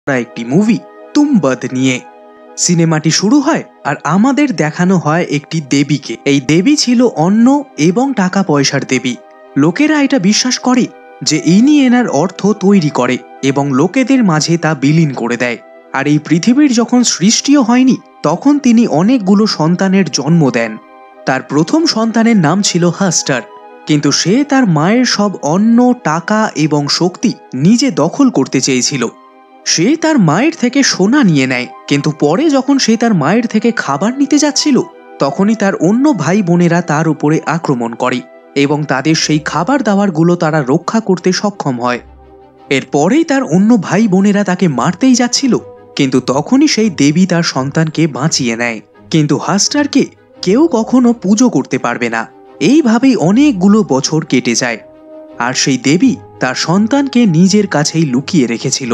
একটি মুভি তুম্বাদ নিয়ে। সিনেমাটি শুরু হয় আর আমাদের দেখানো হয় একটি দেবীকে। এই দেবী ছিল অন্ন এবং টাকা পয়সার দেবী। লোকেরা এটা বিশ্বাস করে যে ইনি এনার অর্থ তৈরি করে এবং লোকেদের মাঝে তা বিলীন করে দেয়। আর এই পৃথিবীর যখন সৃষ্টিও হয়নি তখন তিনি অনেকগুলো সন্তানের জন্ম দেন। তার প্রথম সন্তানের নাম ছিল হাস্টার, কিন্তু সে তার মায়ের সব অন্ন, টাকা এবং শক্তি নিজে দখল করতে চেয়েছিল। সে তার মায়ের থেকে সোনা নিয়ে নেয়, কিন্তু পরে যখন সে তার মায়ের থেকে খাবার নিতে যাচ্ছিল তখনই তার অন্য ভাই বোনেরা তার উপরে আক্রমণ করে এবং তাদের সেই খাবার দাবারগুলো তারা রক্ষা করতে সক্ষম হয়। এরপরেই তার অন্য ভাই বোনেরা তাকে মারতেই যাচ্ছিল, কিন্তু তখনই সেই দেবী তার সন্তানকে বাঁচিয়ে নেয়। কিন্তু হাস্টারকে কেউ কখনো পুজো করতে পারবে না। এইভাবেই অনেকগুলো বছর কেটে যায় আর সেই দেবী তার সন্তানকে নিজের কাছেই লুকিয়ে রেখেছিল।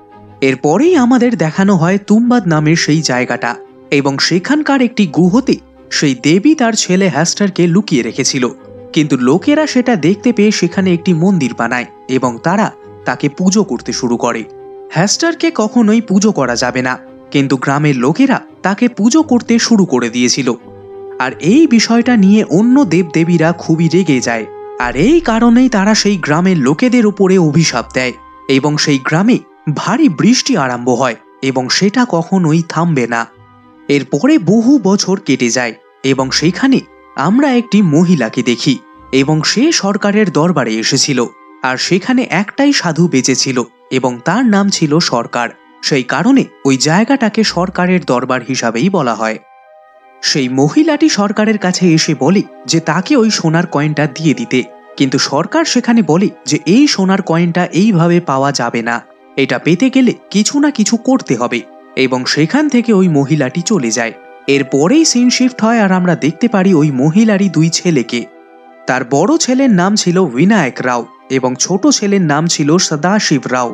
এরপরেই আমাদের দেখানো হয় তুম্বাদ নামের সেই জায়গাটা এবং সেখানকার একটি গুহতে সেই দেবী তার ছেলে হ্যাস্টারকে লুকিয়ে রেখেছিল। কিন্তু লোকেরা সেটা দেখতে পেয়ে সেখানে একটি মন্দির বানায় এবং তারা তাকে পুজো করতে শুরু করে। হ্যাস্টারকে কখনোই পুজো করা যাবে না, কিন্তু গ্রামের লোকেরা তাকে পুজো করতে শুরু করে দিয়েছিল। আর এই বিষয়টা নিয়ে অন্য দেবদেবীরা খুবই রেগে যায়, আর এই কারণেই তারা সেই গ্রামের লোকেদের উপরে অভিশাপ দেয় এবং সেই গ্রামে ভারী বৃষ্টি আরম্ভ হয় এবং সেটা কখনোই থামবে না। এরপরে বহু বছর কেটে যায় এবং সেইখানে আমরা একটি মহিলাকে দেখি এবং সে সরকারের দরবারে এসেছিল। আর সেখানে একটাই সাধু বেঁচে ছিল এবং তার নাম ছিল সরকার। সেই কারণে ওই জায়গাটাকে সরকারের দরবার হিসাবেই বলা হয়। সেই মহিলাটি সরকারের কাছে এসে বলে যে তাকে ওই সোনার কয়েনটা দিয়ে দিতে, কিন্তু সরকার সেখানে বলে যে এই সোনার কয়েনটা এইভাবে পাওয়া যাবে না, এটা পেতে গেলে কিছু না কিছু করতে হবে, এবং সেখান থেকে ওই মহিলাটি চলে যায়। এরপরেই সিন শিফট হয় আর আমরা দেখতে পারি ওই মহিলারই দুই ছেলেকে। তার বড় ছেলের নাম ছিল বিনায়ক রাও এবং ছোট ছেলের নাম ছিল সদাশিব রাও।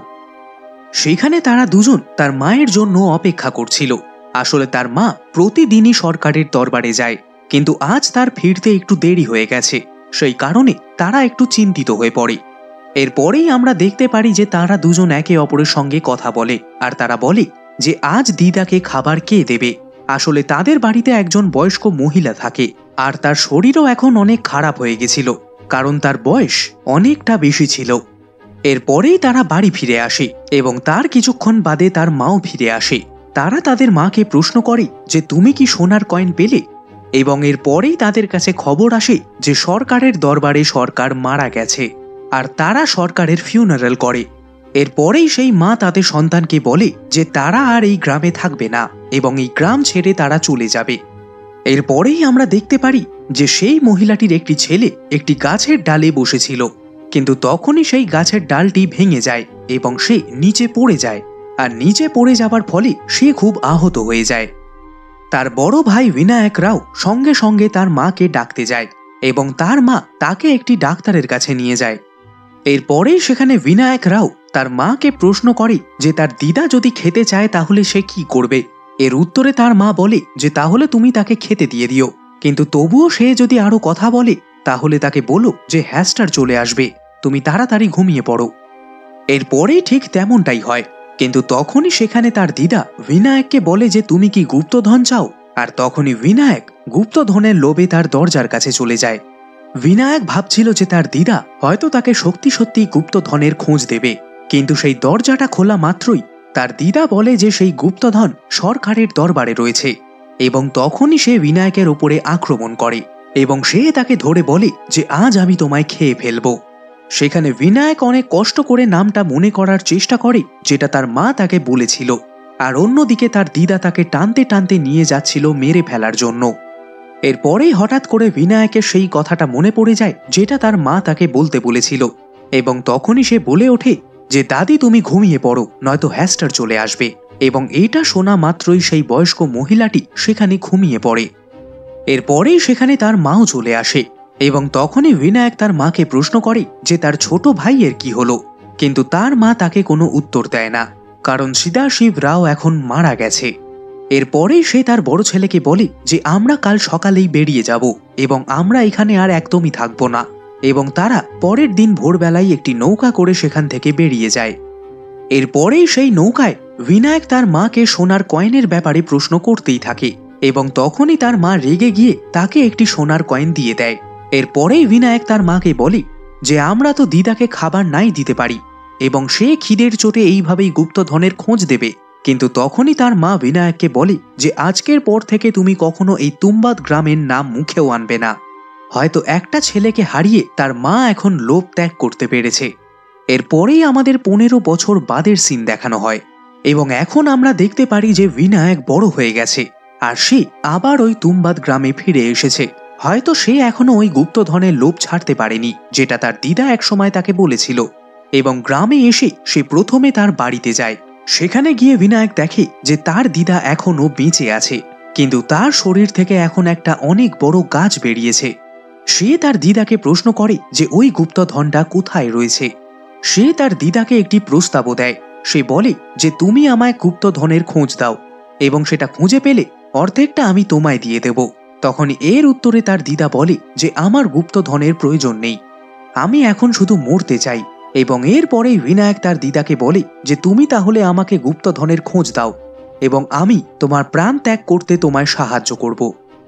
সেখানে তারা দুজন তার মায়ের জন্য অপেক্ষা করছিল। আসলে তার মা প্রতিদিনই সরকারের দরবারে যায়, কিন্তু আজ তার ফিরতে একটু দেরি হয়ে গেছে, সেই কারণে তারা একটু চিন্তিত হয়ে পড়ে। এরপরেই আমরা দেখতে পারি যে তারা দুজন একে অপরের সঙ্গে কথা বলে আর তারা বলে যে আজ দিদাকে খাবার কে দেবে। আসলে তাদের বাড়িতে একজন বয়স্ক মহিলা থাকে আর তার শরীরও এখন অনেক খারাপ হয়ে গেছিল, কারণ তার বয়স অনেকটা বেশি ছিল। এরপরেই তারা বাড়ি ফিরে আসে এবং তার কিছুক্ষণ বাদে তার মাও ফিরে আসে। তারা তাদের মাকে প্রশ্ন করে যে তুমি কি সোনার কয়েন পেলে, এবং এরপরেই তাদের কাছে খবর আসে যে সরকারের দরবারে সরকার মারা গেছে আর তারা সরকারের ফিউনারাল করে। এরপরেই সেই মা তাদের সন্তানকে বলে যে তারা আর এই গ্রামে থাকবে না এবং এই গ্রাম ছেড়ে তারা চলে যাবে। এরপরেই আমরা দেখতে পারি যে সেই মহিলাটির একটি ছেলে একটি গাছের ডালে বসেছিল, কিন্তু তখনই সেই গাছের ডালটি ভেঙে যায় এবং সে নিচে পড়ে যায়, আর নিচে পড়ে যাবার ফলে সে খুব আহত হয়ে যায়। তার বড় ভাই বিনায়ক রাও সঙ্গে সঙ্গে তার মাকে ডাকতে যায় এবং তার মা তাকে একটি ডাক্তারের কাছে নিয়ে যায়। এরপরেই সেখানে বিনায়ক রাও তার মাকে প্রশ্ন করে যে তার দিদা যদি খেতে চায় তাহলে সে কি করবে। এর উত্তরে তার মা বলে যে তাহলে তুমি তাকে খেতে দিয়ে দিও, কিন্তু তবুও সে যদি আরো কথা বলে তাহলে তাকে বলো যে হ্যাস্টার চলে আসবে, তুমি তাড়াতাড়ি ঘুমিয়ে পড়ো। এরপরেই ঠিক তেমনটাই হয়, কিন্তু তখনই সেখানে তার দিদা বিনায়ককে বলে যে তুমি কি গুপ্তধন চাও, আর তখনই বিনায়ক গুপ্তধনের লোভে তার দরজার কাছে চলে যায়। বিনায়ক ভাবছিল যে তার দিদা হয়তো তাকে সত্যি সত্যি গুপ্তধনের খোঁজ দেবে, কিন্তু সেই দরজাটা খোলা মাত্রই তার দিদা বলে যে সেই গুপ্তধন সরকারের দরবারে রয়েছে, এবং তখনই সে বিনায়কের উপরে আক্রমণ করে এবং সে তাকে ধরে বলে যে আজ আমি তোমায় খেয়ে ফেলবো। সেখানে বিনায়ক অনেক কষ্ট করে নামটা মনে করার চেষ্টা করে যেটা তার মা তাকে বলেছিল, আর অন্যদিকে তার দিদা তাকে টানতে টানতে নিয়ে যাচ্ছিল মেরে ফেলার জন্য। এরপরেই হঠাৎ করে বিনায়কের সেই কথাটা মনে পড়ে যায় যেটা তার মা তাকে বলতে বলেছিল, এবং তখনই সে বলে ওঠে যে দাদি তুমি ঘুমিয়ে পড়ো, নয়তো হ্যাস্টার চলে আসবে। এবং এইটা শোনা মাত্রই সেই বয়স্ক মহিলাটি সেখানে ঘুমিয়ে পড়ে। এরপরেই সেখানে তার মাও চলে আসে এবং তখনই বিনায়ক তার মাকে প্রশ্ন করে যে তার ছোট ভাইয়ের কি হলো, কিন্তু তার মা তাকে কোনো উত্তর দেয় না, কারণ সদাশিব রাও এখন মারা গেছে। এরপরেই সে তার বড় ছেলেকে বলে যে আমরা কাল সকালেই বেরিয়ে যাব এবং আমরা এখানে আর একদমই থাকবো না, এবং তারা পরের দিন ভোরবেলায় একটি নৌকা করে সেখান থেকে বেরিয়ে যায়। এরপরেই সেই নৌকায় বিনায়ক তার মাকে সোনার কয়েনের ব্যাপারে প্রশ্ন করতেই থাকে এবং তখনই তার মা রেগে গিয়ে তাকে একটি সোনার কয়েন দিয়ে দেয়। এরপরেই বিনায়ক তার মাকে বলে যে আমরা তো দিদাকে খাবার নাই দিতে পারি এবং সে খিদের চোটে এইভাবেই গুপ্তধনের খোঁজ দেবে। কিন্তু তখনই তার মা বিনায়ককে বলে যে আজকের পর থেকে তুমি কখনো এই তুম্বাদ গ্রামের নাম মুখেও আনবে না। হয়তো একটা ছেলেকে হারিয়ে তার মা এখন লোভ ত্যাগ করতে পেরেছে। এরপরেই আমাদের 15 বছর বাদের সিন দেখানো হয় এবং এখন আমরা দেখতে পারি যে বিনায়ক বড় হয়ে গেছে আর সে আবার ওই তুম্বাদ গ্রামে ফিরে এসেছে। হয়তো সে এখনো ওই গুপ্তধনের লোভ ছাড়তে পারেনি যেটা তার দিদা একসময় তাকে বলেছিল। এবং গ্রামে এসে সে প্রথমে তার বাড়িতে যায়। সেখানে গিয়ে বিনায়ক দেখে যে তার দিদা এখনো বেঁচে আছে, কিন্তু তার শরীর থেকে এখন একটা অনেক বড় গাছ বেরিয়েছে। সে তার দিদাকে প্রশ্ন করে যে ওই গুপ্তধনটা কোথায় রয়েছে। সে তার দিদাকে একটি প্রস্তাবও দেয়। সে বলে যে তুমি আমায় গুপ্তধনের খোঁজ দাও এবং সেটা খুঁজে পেলে অর্ধেকটা আমি তোমায় দিয়ে দেব। তখন এর উত্তরে তার দিদা বলে যে আমার গুপ্তধনের প্রয়োজন নেই, আমি এখন শুধু মরতে চাই। এবং এরপরেই বিনায়ক তার দিদাকে বলে যে তুমি তাহলে আমাকে গুপ্তধনের খোঁজ দাও এবং আমি তোমার প্রাণ ত্যাগ করতে তোমায় সাহায্য করব।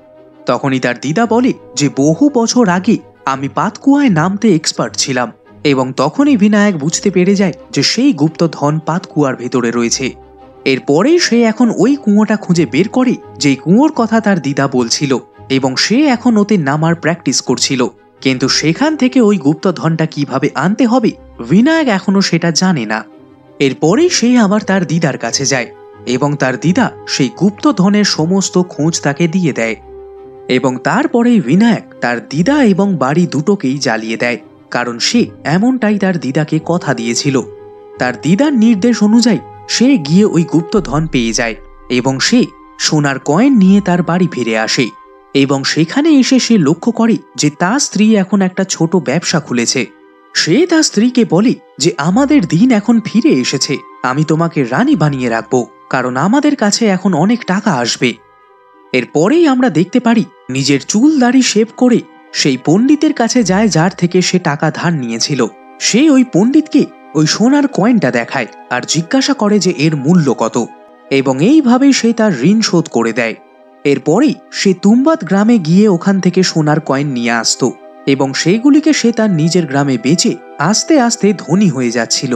তখনই তার দিদা বলে যে বহু বছর আগে আমি পাতকুয়ায় নামতে এক্সপার্ট ছিলাম এবং তখনই বিনায়ক বুঝতে পেরে যায় যে সেই গুপ্তধন পাতকুয়ার ভেতরে রয়েছে। এরপরেই সে এখন ওই কুয়োটা খুঁজে বের করে যেই কুয়োর কথা তার দিদা বলছিল এবং সে এখন ওতে নামার প্র্যাকটিস করছিল। কিন্তু সেখান থেকে ওই গুপ্তধনটা কিভাবে আনতে হবে বিনায়ক এখনো সেটা জানে না। এরপরেই সে আবার তার দিদার কাছে যায় এবং তার দিদা সেই গুপ্তধনের সমস্ত খোঁজ তাকে দিয়ে দেয় এবং তারপরেই বিনায়ক তার দিদা এবং বাড়ি দুটোকেই জ্বালিয়ে দেয়, কারণ সে এমনটাই তার দিদাকে কথা দিয়েছিল। তার দিদার নির্দেশ অনুযায়ী সে গিয়ে ওই গুপ্তধন পেয়ে যায় এবং সে সোনার কয়েন নিয়ে তার বাড়ি ফিরে আসে এবং সেখানে এসে সে লক্ষ্য করে যে তার স্ত্রী এখন একটা ছোট ব্যবসা খুলেছে। সে তার স্ত্রীকে বলে যে আমাদের দিন এখন ফিরে এসেছে, আমি তোমাকে রানী বানিয়ে রাখবো কারণ আমাদের কাছে এখন অনেক টাকা আসবে। এরপরেই আমরা দেখতে পারি নিজের চুল দাড়ি শেভ করে সেই পণ্ডিতের কাছে যায় যার থেকে সে টাকা ধার নিয়েছিল। সে ওই পণ্ডিতকে ওই সোনার কয়েনটা দেখায় আর জিজ্ঞাসা করে যে এর মূল্য কত এবং এইভাবেই সে তার ঋণ শোধ করে দেয়। এরপরেই সে তুম্বাদ গ্রামে গিয়ে ওখান থেকে সোনার কয়েন নিয়ে আসতো এবং সেইগুলিকে সে তার নিজের গ্রামে বেচে আস্তে আস্তে ধনী হয়ে যাচ্ছিল।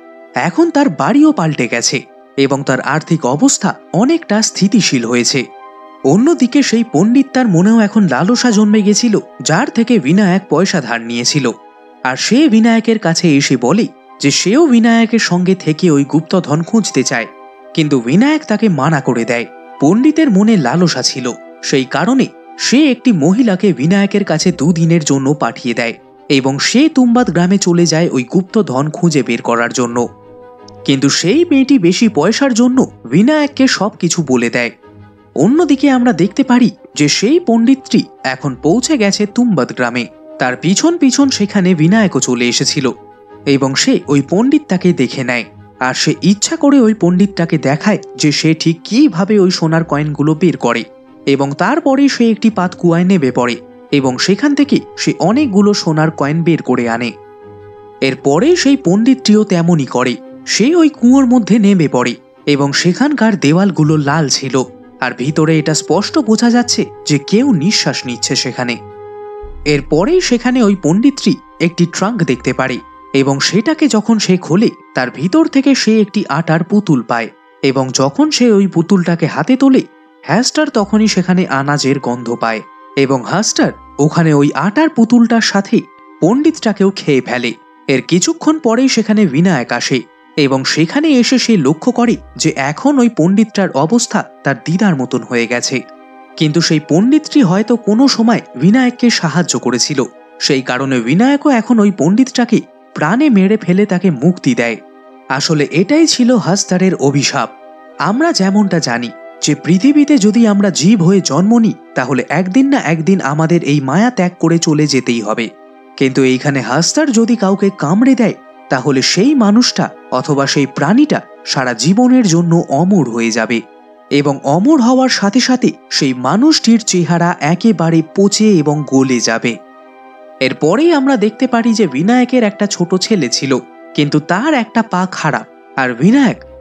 এখন তার বাড়িও পাল্টে গেছে এবং তার আর্থিক অবস্থা অনেকটা স্থিতিশীল হয়েছে। অন্যদিকে সেই পণ্ডিত তার মনেও এখন লালসা জন্মে গেছিল যার থেকে বিনায়ক পয়সা ধার নিয়েছিল, আর সে বিনায়কের কাছে এসে বলে যে সেও বিনায়কের সঙ্গে থেকে ওই গুপ্তধন খুঁজতে চায়। কিন্তু বিনায়ক তাকে মানা করে দেয়। পণ্ডিতের মনে লালসা ছিল, সেই কারণে সে একটি মহিলাকে বিনায়কের কাছে 2 দিনের জন্য পাঠিয়ে দেয় এবং সে তুম্বাদ গ্রামে চলে যায় ওই গুপ্তধন খুঁজে বের করার জন্য। কিন্তু সেই মেয়েটি বেশি পয়সার জন্য বিনায়ককে সবকিছু বলে দেয়। অন্যদিকে আমরা দেখতে পারি যে সেই পণ্ডিতটি এখন পৌঁছে গেছে তুম্বাদ গ্রামে। তার পিছন পিছন সেখানে বিনায়কও চলে এসেছিল এবং সে ওই পণ্ডিতটাকে দেখে নেয় আর সে ইচ্ছা করে ওই পণ্ডিতটাকে দেখায় যে সে ঠিক কিভাবে ওই সোনার কয়েনগুলো বের করে এবং তারপরে সে একটি পাতকুয়ায় নেমে পড়ে এবং সেখান থেকে সে অনেকগুলো সোনার কয়েন বের করে আনে। এরপরে সেই পণ্ডিতটিও তেমনই করে। সে ওই কুয়োর মধ্যে নেমে পড়ে এবং সেখানকার দেওয়ালগুলো লাল ছিল আর ভিতরে এটা স্পষ্ট বোঝা যাচ্ছে যে কেউ নিঃশ্বাস নিচ্ছে সেখানে। এরপরেই সেখানে ওই পণ্ডিতটি একটি ট্রাঙ্ক দেখতে পারে এবং সেটাকে যখন সে খোলে তার ভিতর থেকে সে একটি আটার পুতুল পায় এবং যখন সে ওই পুতুলটাকে হাতে তোলে হ্যাস্টার তখনই সেখানে আনাজের গন্ধ পায় এবং হ্যাস্টার ওখানে ওই আটার পুতুলটার সাথে পণ্ডিতটাকেও খেয়ে ফেলে। এর কিছুক্ষণ পরেই সেখানে বিনায়ক আসে এবং সেখানে এসে সে লক্ষ্য করে যে এখন ওই পণ্ডিতটার অবস্থা তার দিদার মতন হয়ে গেছে। কিন্তু সেই পণ্ডিতটি হয়তো কোনো সময় বিনায়ককে সাহায্য করেছিল, সেই কারণে বিনায়কও এখন ওই পণ্ডিতটাকে প্রাণে মেরে ফেলে তাকে মুক্তি দেয়। আসলে এটাই ছিল হ্যাস্টারের অভিশাপ। আমরা যেমনটা জানি যে পৃথিবীতে যদি আমরা জীব হয়ে জন্ম নিই তাহলে একদিন না একদিন আমাদের এই মায়া ত্যাগ করে চলে যেতেই হবে। কিন্তু এইখানে হ্যাস্টার যদি কাউকে কামড়ে দেয় তাহলে সেই মানুষটা অথবা সেই প্রাণীটা সারা জীবনের জন্য অমর হয়ে যাবে এবং অমর হওয়ার সাথে সাথে সেই মানুষটির চেহারা একেবারে পচে এবং গলে যাবে। এরপরেই আমরা দেখতে পারি যে বিনায়কের একটা ছোট ছেলে ছিল, কিন্তু তার একটা পা খারাপ আর বিনায়ক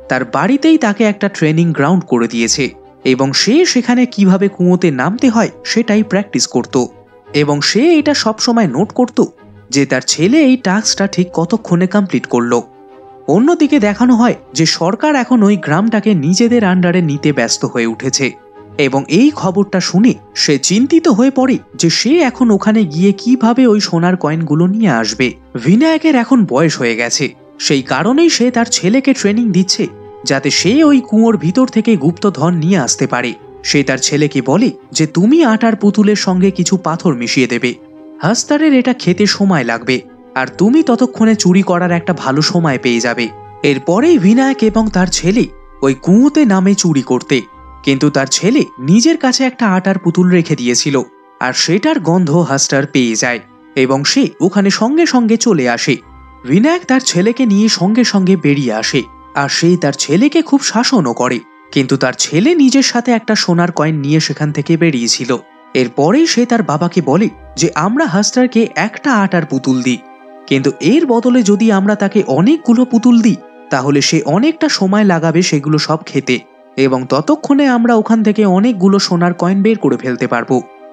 তার বাড়িতেই তাকে একটা ট্রেনিং গ্রাউন্ড করে দিয়েছে এবং সে সেখানে কিভাবে কুয়োতে নামতে হয় সেটাই প্র্যাকটিস করত এবং সে এটা সবসময় নোট করত যে তার ছেলে এই টাস্কটা ঠিক কতক্ষণে কমপ্লিট করলো। অন্যদিকে দেখানো হয় যে সরকার এখন ওই গ্রামটাকে নিজেদের আন্ডারে নিতে ব্যস্ত হয়ে উঠেছে এবং এই খবরটা শুনে সে চিন্তিত হয়ে পড়ে যে সে এখন ওখানে গিয়ে কিভাবে ওই সোনার কয়েনগুলো নিয়ে আসবে। বিনায়কের এখন বয়স হয়ে গেছে, সেই কারণেই সে তার ছেলেকে ট্রেনিং দিচ্ছে যাতে সে ওই কুয়োর ভিতর থেকে গুপ্তধন নিয়ে আসতে পারে। সে তার ছেলেকে বলে যে তুমি আটার পুতুলের সঙ্গে কিছু পাথর মিশিয়ে দেবে, হাস্তারের এটা খেতে সময় লাগবে আর তুমি ততক্ষণে চুরি করার একটা ভালো সময় পেয়ে যাবে। এরপরেই বিনায়ক এবং তার ছেলে ওই কুয়োতে নামে চুরি করতে, কিন্তু তার ছেলে নিজের কাছে একটা আটার পুতুল রেখে দিয়েছিল আর সেটার গন্ধ হাস্টার পেয়ে যায় এবং সে ওখানে সঙ্গে সঙ্গে চলে আসে। বিনায়ক তার ছেলেকে নিয়ে সঙ্গে সঙ্গে বেরিয়ে আসে আর সে তার ছেলেকে খুব শাসনও করে, কিন্তু তার ছেলে নিজের সাথে একটা সোনার কয়েন নিয়ে সেখান থেকে বেরিয়েছিল। এরপরেই সে তার বাবাকে বলে যে আমরা হাস্টারকে একটা আটার পুতুল দিই, কিন্তু এর বদলে যদি আমরা তাকে অনেকগুলো পুতুল দিই তাহলে সে অনেকটা সময় লাগাবে সেগুলো সব খেতে এবং ততক্ষণে আমরা ওখান থেকে অনেকগুলো সোনার কয়েন বের করে ফেলতে পারবো।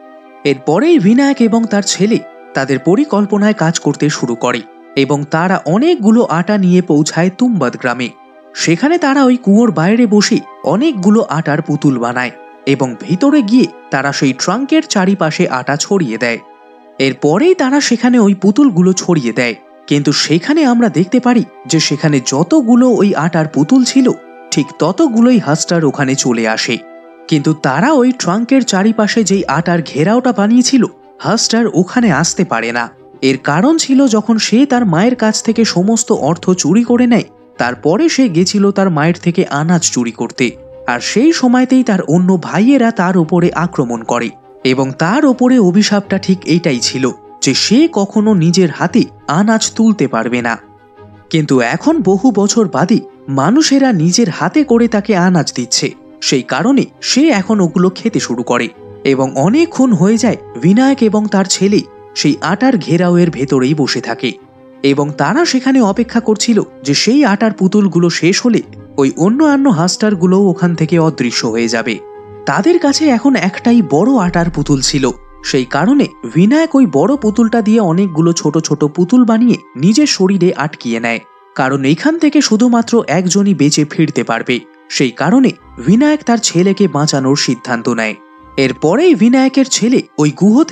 এরপরেই বিনায়ক এবং তার ছেলে তাদের পরিকল্পনায় কাজ করতে শুরু করে এবং তারা অনেকগুলো আটা নিয়ে পৌঁছায় তুম্বাদ গ্রামে। সেখানে তারা ওই কুয়োর বাইরে বসে অনেকগুলো আটার পুতুল বানায় এবং ভিতরে গিয়ে তারা সেই ট্রাঙ্কের চারিপাশে আটা ছড়িয়ে দেয়। এরপরেই তারা সেখানে ওই পুতুলগুলো ছড়িয়ে দেয়, কিন্তু সেখানে আমরা দেখতে পারি যে সেখানে যতগুলো ওই আটার পুতুল ছিল ঠিক ততগুলোই হাস্টার ওখানে চলে আসে, কিন্তু তারা ওই ট্রাঙ্কের চারিপাশে যেই আটার ঘেরাওটা বানিয়েছিল হাস্টার ওখানে আসতে পারে না। এর কারণ ছিল যখন সে তার মায়ের কাছ থেকে সমস্ত অর্থ চুরি করে নেয় তারপরে সে গেছিল তার মায়ের থেকে আনাজ চুরি করতে, আর সেই সময়তেই তার অন্য ভাইয়েরা তার উপরে আক্রমণ করে এবং তার ওপরে অভিশাপটা ঠিক এইটাই ছিল যে সে কখনো নিজের হাতে আনাজ তুলতে পারবে না। কিন্তু এখন বহু বছর বাদে মানুষেরা নিজের হাতে করে তাকে আনাজ দিচ্ছে, সেই কারণে সে এখন ওগুলো খেতে শুরু করে এবং অনেকক্ষণ হয়ে যায় বিনায়ক এবং তার ছেলে সেই আটার ঘেরাওয়ের ভেতরেই বসে থাকে এবং তারা সেখানে অপেক্ষা করছিল যে সেই আটার পুতুলগুলো শেষ হলে ওই অন্য হাস্টারগুলোও ওখান থেকে অদৃশ্য হয়ে যাবে। তাদের কাছে এখন একটাই বড় আটার পুতুল ছিল, সেই কারণে বিনায়ক ওই বড় পুতুলটা দিয়ে অনেকগুলো ছোট ছোট পুতুল বানিয়ে নিজের শরীরে আটকিয়ে নেয়, কারণ এইখান থেকে শুধুমাত্র একজনই বেঁচে ফিরতে পারবে। সেই কারণে বিনায়ক তার ছেলেকে বাঁচানোর সিদ্ধান্ত নেয়। এরপরেই বিনায়কের ছেলে ওই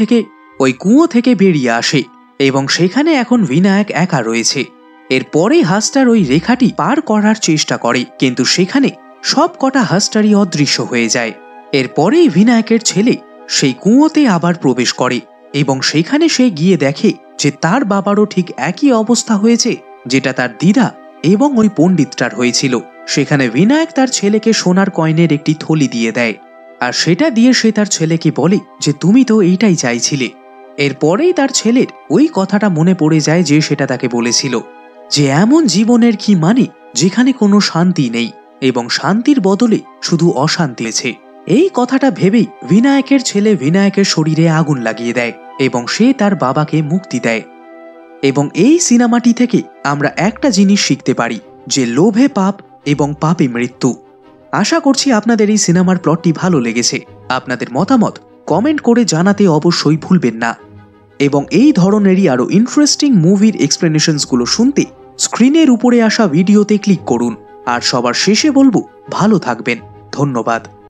কুয়ো থেকে বেরিয়ে আসে এবং সেখানে এখন বিনায়ক একা রয়েছে। এরপরেই হাস্টার ওই রেখাটি পার করার চেষ্টা করে, কিন্তু সেখানে সব কটা হাস্টারই অদৃশ্য হয়ে যায়। এরপরেই বিনায়কের ছেলে সেই কুয়োতে আবার প্রবেশ করে এবং সেখানে সে গিয়ে দেখে যে তার বাবারও ঠিক একই অবস্থা হয়েছে যেটা তার দিদা এবং ওই পণ্ডিতটার হয়েছিল। সেখানে বিনায়ক তার ছেলেকে সোনার কয়েনের একটি থলি দিয়ে দেয় আর সেটা দিয়ে সে তার ছেলেকে বলে যে তুমি তো এইটাই চাইছিলে। এরপরেই তার ছেলের ওই কথাটা মনে পড়ে যায় যে সেটা তাকে বলেছিল যে এমন জীবনের কি মানে যেখানে কোনো শান্তি নেই এবং শান্তির বদলে শুধু অশান্তি আছে। এই কথাটা ভেবেই বিনায়কের ছেলে বিনায়কের শরীরে আগুন লাগিয়ে দেয় এবং সে তার বাবাকে মুক্তি দেয়। এবং এই সিনেমাটি থেকে আমরা একটা জিনিস শিখতে পারি যে লোভে পাপ এবং পাপে মৃত্যু। আশা করছি আপনাদের এই সিনেমার প্লটটি ভালো লেগেছে। আপনাদের মতামত কমেন্ট করে জানাতে অবশ্যই ভুলবেন না এবং এই ধরনেরই আরো ইন্টারেস্টিং মুভির এক্সপ্লেনেশনসগুলো শুনতে স্ক্রিনের উপরে আসা ভিডিওতে ক্লিক করুন। আর সবার শেষে বলবো ভালো থাকবেন। ধন্যবাদ।